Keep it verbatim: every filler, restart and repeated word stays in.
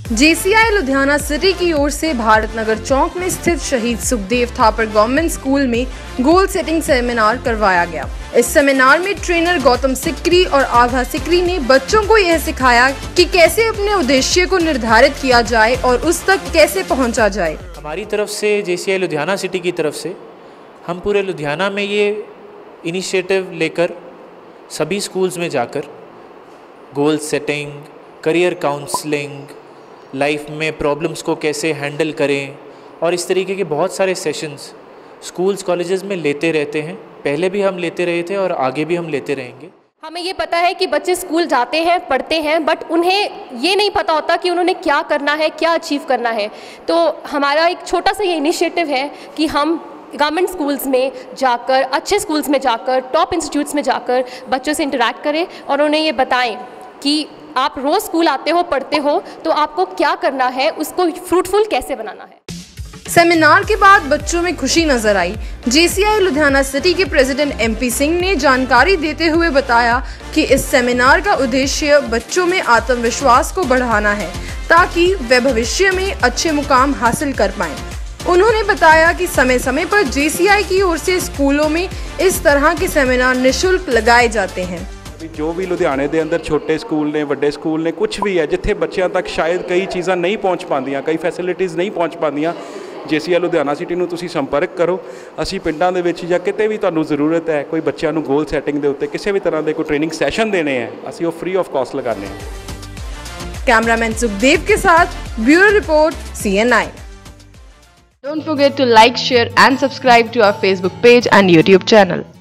JCI Ludhiana city की ओर से भारत नगर चौक में स्थित शहीद सुखदेव थापर गवर्नमेंट स्कूल में गोल सेटिंग सेमिनार करवाया गया। इस सेमिनार में ट्रेनर गौतम सिकरी और आभा सिकरी ने बच्चों को यह सिखाया कि कैसे अपने उद्देश्य को निर्धारित किया जाए और उस तक कैसे पहुंचा जाए। हमारी तरफ से जेसीआई लुधियाना सिटी की तरफ से हम पूरे लुधियाना में ये इनिशिएटिव लेकर सभी स्कूल्स में जाकर goal setting, career counselling, life में प्रॉब्लम्स को कैसे हैंडल करें और इस तरीके के बहुत सारे सेशंस स्कूल्स कॉलेजेस में लेते रहते हैं। पहले भी हम लेते रहे थे और आगे भी हम लेते रहेंगे। हमें ये पता है कि बच्चे स्कूल जाते हैं, पढ़ते हैं, बट उन्हें ये नहीं पता होता कि उन्होंने क्या करना है, क्या अचीव करना है। तो हमारा एक छोटा सा ये इनिशिएटिव है कि हम गवर्नमेंट स्कूल्स में जाकर, अच्छे स्कूल्स में जाकर, टॉप इंस्टीट्यूट्स में जाकर बच्चों से इंटरेक्ट करें और उन्हें ये बताएं कि आप रोज़ स्कूल आते हो, पढ़ते हो, तो आपको क्या करना है, उसको फ्रूटफुल कैसे बनाना है। सेमिनार के बाद बच्चों में खुशी नजर आई। जेसीआई लुधियाना सिटी के प्रेसिडेंट एमपी सिंह ने जानकारी देते हुए बताया कि इस सेमिनार का उद्देश्य बच्चों में आत्मविश्वास को बढ़ाना है ताकि वे भविष्य में अच्छे मुकाम हासिल कर पाएं। उन्होंने बताया कि समय समय पर जेसीआई की ओर से स्कूलों में इस तरह के सेमिनार निःशुल्क लगाए जाते हैं। जो भी लुधियाने के अंदर छोटे स्कूल ने, वड्डे स्कूल ने, कुछ भी है जिथे बच्चों तक शायद कई चीज़ां नहीं पहुँच पादियां, कई फैसिलिटीज़ नहीं पहुँच पादियां, जेसीआई लुधियाना सिटी नूं तुसीं संपर्क करो। असीं पिंडां दे विच जां किते भी तुहानूं ज़रूरत है, कोई बच्चों नूं गोल सैटिंग दे उत्ते किसी भी तरह के कोई ट्रेनिंग सैशन देने हैं, असीं वो फ्री ऑफ कॉस्ट लगाने हैं। कैमरामैन सुखदेव के साथ bureau report C N I. Don't forget to like, share and subscribe to our Facebook page and YouTube channel.